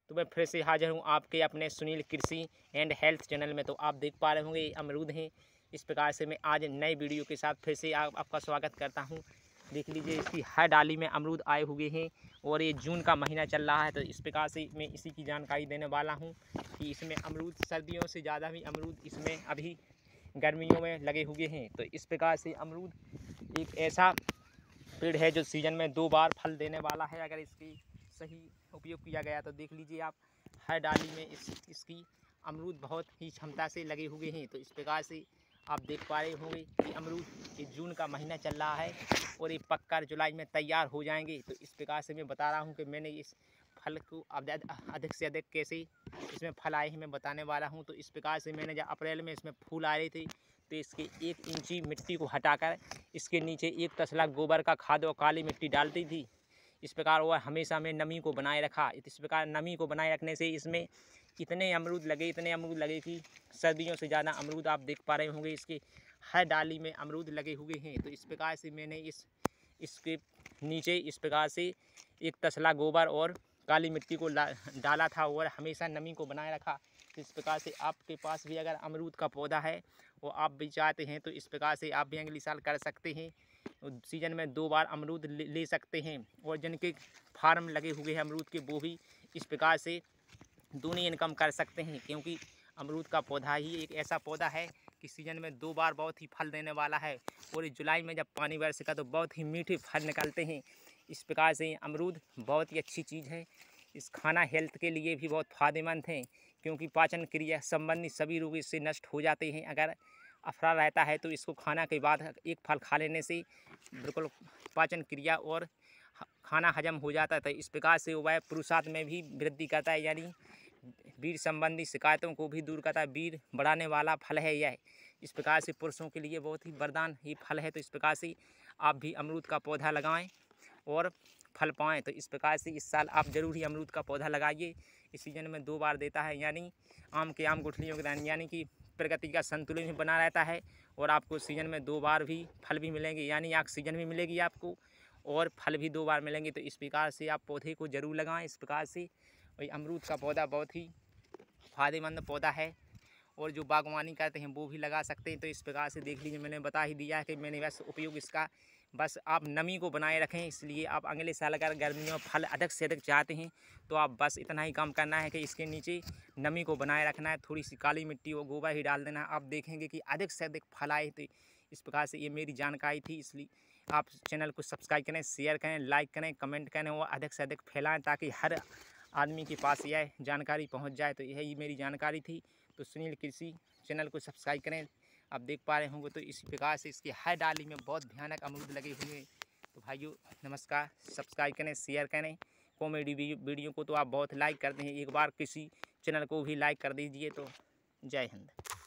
तो मैं फिर से हाजिर हूँ आपके अपने सुनील कृषि एंड हेल्थ चैनल में। तो आप देख पा रहे होंगे ये अमरूद हैं। इस प्रकार से मैं आज नए वीडियो के साथ फिर से आपका स्वागत करता हूँ। देख लीजिए इसकी हर डाली में अमरूद आए हुए हैं और ये जून का महीना चल रहा है। तो इस प्रकार से मैं इसी की जानकारी देने वाला हूँ कि इसमें अमरूद सर्दियों से ज़्यादा भी अमरूद इसमें अभी गर्मियों में लगे हुए हैं। तो इस प्रकार से अमरूद एक ऐसा पेड़ है जो सीज़न में 2 बार फल देने वाला है अगर इसकी सही उपयोग किया गया। तो देख लीजिए आप हर डाली में इसकी अमरूद बहुत ही क्षमता से लगे हुए हैं। तो इस प्रकार से आप देख पा रहे होंगे कि अमरूद ये जून का महीना चल रहा है और ये पककर जुलाई में तैयार हो जाएंगे। तो इस प्रकार से मैं बता रहा हूँ कि मैंने इस फल को अधिक से अधिक कैसे इसमें फल आए हैं मैं बताने वाला हूँ। तो इस प्रकार से मैंने जब अप्रैल में इसमें फूल आ रहे थे तो इसके 1 इंची मिट्टी को हटाकर इसके नीचे 1 तसला गोबर का खाद और काली मिट्टी डालती थी। इस प्रकार वह हमेशा में नमी को बनाए रखा। इस प्रकार नमी को बनाए रखने से इसमें इतने अमरूद लगे कि सर्दियों से ज़्यादा अमरूद आप देख पा रहे होंगे इसके हर डाली में अमरूद लगे हुए हैं। तो इस प्रकार से मैंने इसके नीचे इस प्रकार से 1 तसला गोबर और काली मिट्टी को डाला था और हमेशा नमी को बनाए रखा। तो इस प्रकार से आपके पास भी अगर अमरूद का पौधा है और आप भी चाहते हैं तो इस प्रकार से आप भी अगले साल कर सकते हैं। सीजन में 2 बार अमरूद ले सकते हैं और जिनके फार्म लगे हुए हैं अमरूद के वो भी इस प्रकार से दूनी इनकम कर सकते हैं। क्योंकि अमरूद का पौधा ही एक ऐसा पौधा है कि सीजन में 2 बार बहुत ही फल देने वाला है और जुलाई में जब पानी बरसेगा तो बहुत ही मीठे फल निकलते हैं। इस प्रकार से अमरूद बहुत ही अच्छी चीज़ है। इस खाना हेल्थ के लिए भी बहुत फ़ायदेमंद है क्योंकि पाचन क्रिया संबंधी सभी रोग इससे नष्ट हो जाते हैं। अगर अफरा रहता है तो इसको खाना के बाद एक फल खा लेने से बिल्कुल पाचन क्रिया और खाना हजम हो जाता है। तो इस प्रकार से वह पुरुषार्थ में भी वृद्धि करता है, यानी वीर संबंधी शिकायतों को भी दूर करता है। वीर बढ़ाने वाला फल है यह। इस प्रकार से पुरुषों के लिए बहुत ही वरदान ये फल है। तो इस प्रकार से आप भी अमरूद का पौधा लगाएं और फल पाएँ। तो इस प्रकार से इस साल आप ज़रूर ही अमरूद का पौधा लगाइए। इस सीज़न में 2 बार देता है, यानी आम गुठलियों के दाने, यानी कि प्रकृति का संतुलन भी बना रहता है और आपको सीज़न में 2 बार भी फल भी मिलेंगे, यानी ऑक्सीजन भी मिलेगी आपको और फल भी 2 बार मिलेंगे। तो इस प्रकार से आप पौधे को ज़रूर लगाएं। इस प्रकार से वही अमरूद का पौधा बहुत ही फ़ायदेमंद पौधा है और जो बागवानी करते हैं वो भी लगा सकते हैं। तो इस प्रकार से देख लीजिए मैंने बता ही दिया है कि मैंने बस उपयोग इसका बस आप नमी को बनाए रखें। इसलिए आप अगले साल अगर गर्मियों में फल अधिक से अधिक चाहते हैं तो आप बस इतना ही काम करना है कि इसके नीचे नमी को बनाए रखना है। थोड़ी सी काली मिट्टी और गोबर ही डाल देना है। आप देखेंगे कि अधिक से अधिक फल आए। तो इस प्रकार से ये मेरी जानकारी थी। इसलिए आप चैनल को सब्सक्राइब करें, शेयर करें, लाइक करें, कमेंट करें और अधिक से अधिक फैलाएँ ताकि हर आदमी के पास यह जानकारी पहुंच जाए। तो यही मेरी जानकारी थी। तो सुनील कृषि चैनल को सब्सक्राइब करें। आप देख पा रहे होंगे तो इसी प्रकार से इसकी हर डाली में बहुत भयानक अमरूद लगे हुए हैं। तो भाइयों नमस्कार, सब्सक्राइब करें, शेयर करें। कॉमेडी वीडियो को तो आप बहुत लाइक करते हैं, एक बार किसी चैनल को भी लाइक कर दीजिए। तो जय हिंद।